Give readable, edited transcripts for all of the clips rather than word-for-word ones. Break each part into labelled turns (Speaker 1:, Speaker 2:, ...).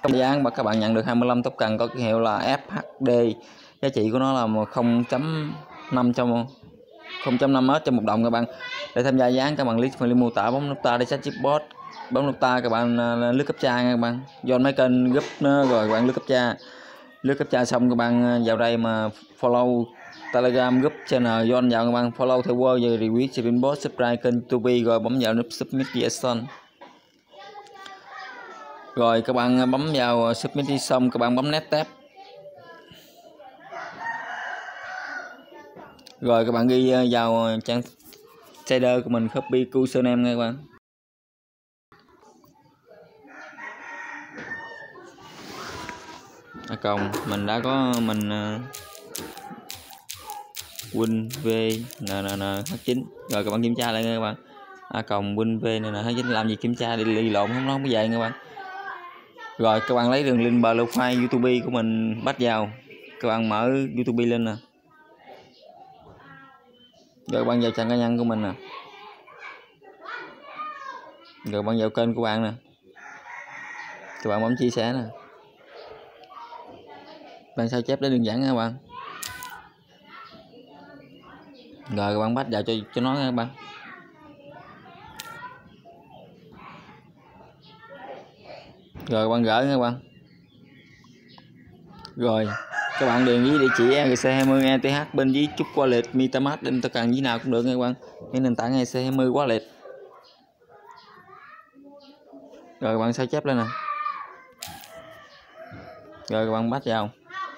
Speaker 1: dáng mà các bạn nhận được 25 tóc cần có ký hiệu là FHD, giá trị của nó là 0.5 trong 0.5m trong một đồng các bạn. Để tham gia dáng các bạn click phần link mô tả, bấm nút ta để sách chipboard, bấm nút ta các bạn lướt captcha nha các bạn. Join mấy kênh group nó rồi các bạn lướt captcha xong các bạn vào đây mà follow Telegram group channel, join vào các bạn follow theo word rồi review stream boss, subscribe kênh YouTube rồi bấm vào nút submit reaction. Rồi các bạn bấm vào submit xong các bạn bấm next step. Rồi các bạn ghi vào trang shader của mình, copy username nha các bạn. Còn mình đã có WinVNNH9 rồi các bạn kiểm tra lại nha các bạn. WinVNNH9 làm gì kiểm tra đi lộn không có về nha các bạn. Rồi các bạn lấy đường link profile YouTube của mình bắt vào, các bạn mở YouTube lên nè, rồi các bạn vào trang cá nhân của mình nè, rồi bạn vào kênh của bạn nè, các bạn bấm chia sẻ nè, bạn sao chép để đơn giản nha các bạn. Rồi các bạn bắt vào cho nó nha các bạn. Rồi các bạn gỡ nha các bạn. Rồi các bạn điền với địa chỉ ERC20 ETH bên dưới Trust Wallet, MetaMask, định tất cả gì nào cũng được nha các bạn. Cái nền tảng ERC20 Wallet. Rồi các bạn sao chép lên nè. Rồi các bạn bắt vào.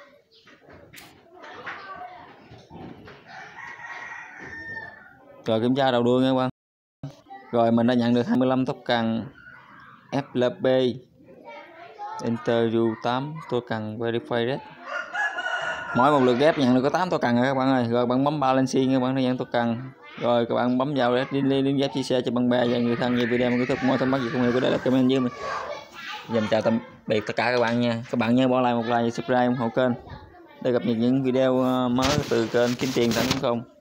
Speaker 1: Rồi kiểm tra đầu đuôi nha các bạn. Rồi mình đã nhận được 25 token FLP Interview 8 token verified. Mỗi một lượt ghép nhận được có 8 token rồi các bạn ơi. Rồi bạn bấm balance các bạn để nhận token. Rồi các bạn bấm vào link ghép chia sẻ cho bạn bè và người thân về video mình kết thúc. Mọi thắc mắc gì cũng có để lại comment với mình. Dành chào tạm biệt tất cả các bạn nha. Các bạn nhớ bỏ lại một like và subscribe ủng hộ kênh để cập nhật những video mới từ kênh Kiếm Tiền Thắng Không.